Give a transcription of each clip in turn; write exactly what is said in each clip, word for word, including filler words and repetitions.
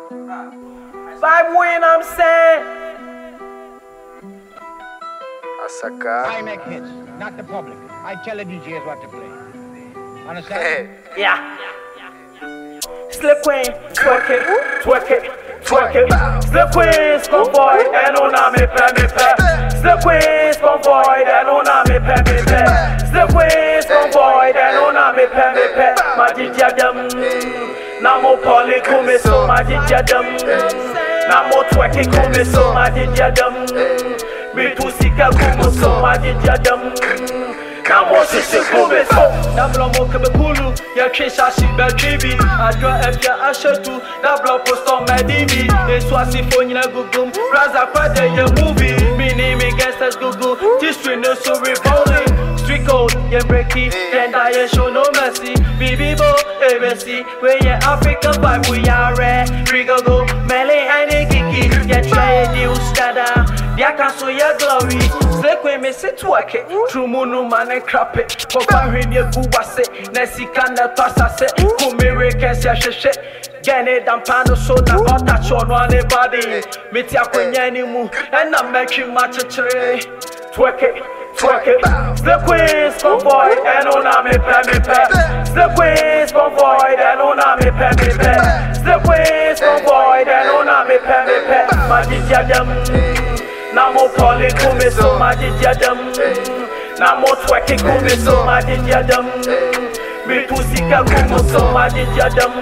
Vibe win, I'm saying. Asaka. I make hits, not the public. I tell the D Js what to play. Understand? Hey. Yeah. Slip queen, twerk it, twerk it, twerk it. Slip queen, convoy, and on a me pe me pe. Slip queen, convoy, and on a me pe me pe. Slip queen, convoy, and on a me pe me pe. Magic jam, namo poly come so magic jam. Namo twerk it come so magic jam. Me tu sika come so magic jam. Namo sisi come so. Nablo mo kebe kulu, ya trisha si belkibi. Adwa efya ashetu, nablo posto medibi. Eswa si phone na gugum, raza kwade ye movie. Me name gangsters gugu, history no so revolting. Street code, ye breaky, and I show no mercy. Bibi bo, A B C, we ye African vibe, we are rare. Rigo go, melee and kiki, ye try a new stada. Yaka so your glory. Slake we miss it work it. True moon man and crap it. Papa in your guwase. Nessie can the toss I say. Kumire can say shit. Gene dan pano so na touch on one body. Mitia kwenye mu. And I'm making much a tree. Twerk it, twerk it. Slake we convoy and on a me pe me pe. Slake we convoy and on a me pe me pe. Slake we convoy and on a me pe me pe. Magic jam. Namo poly come so magic jam. Namo twerk come so magic jam. Me tu sika come so magic jam.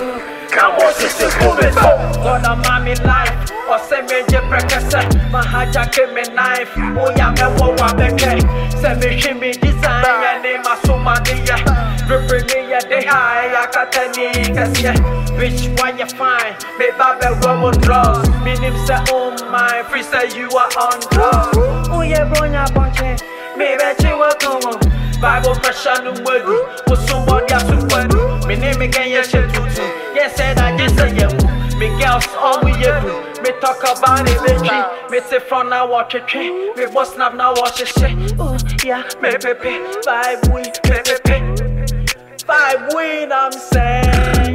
Namo sisi come so. Gonna mommy life. Or say me je prekese. Mahaja ke me knife. Oya me wo wa beke. Say me shimmy design. Ya name a so many ya. Ripper me ya de high. Ya katani kasi. Which one you find? Me babe romo drugs. Me name say oh my. Free say you are on drugs. Oh yeah bronya bunche. Me bechi wa komo. Bible pressure no wadu. Oso body a super. Me name again ya shit tutu. Yes said I just say you. Me girls all we do. Me talk about it bitchy. Me say from now watch it. Me boss snap now watch it shit. Oh yeah. Me pepe. Vibe we pepe. Vibe win I'm saying.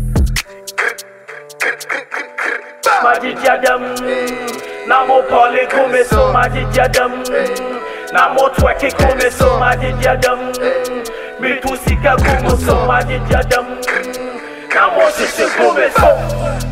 Magic jam, namo poly come so magic jam, namo twerk come so magic jam, me tu sika come so magic jam, namo sisi come so.